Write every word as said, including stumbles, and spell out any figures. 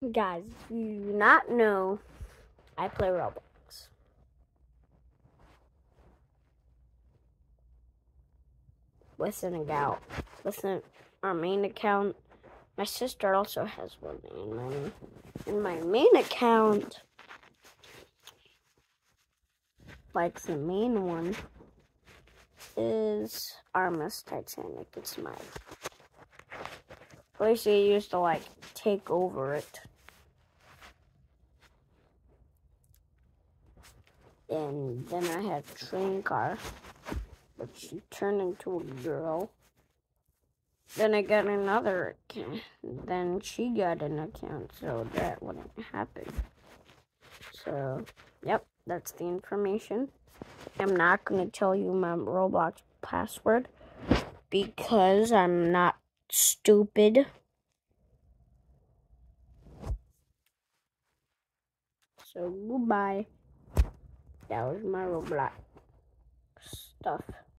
Guys, if you do not know, I play Roblox. With an account. With an, our main account. My sister also has one in my, in my main account. Like the main one is Armus Titanic. It's mine. Basically, used to like take over it. And then I had Train Car, but she turned into a girl. Then I got another account. Then she got an account, so that wouldn't happen. So, yep, that's the information. I'm not going to tell you my Roblox password because I'm not stupid. So, goodbye. That was my Roblox stuff.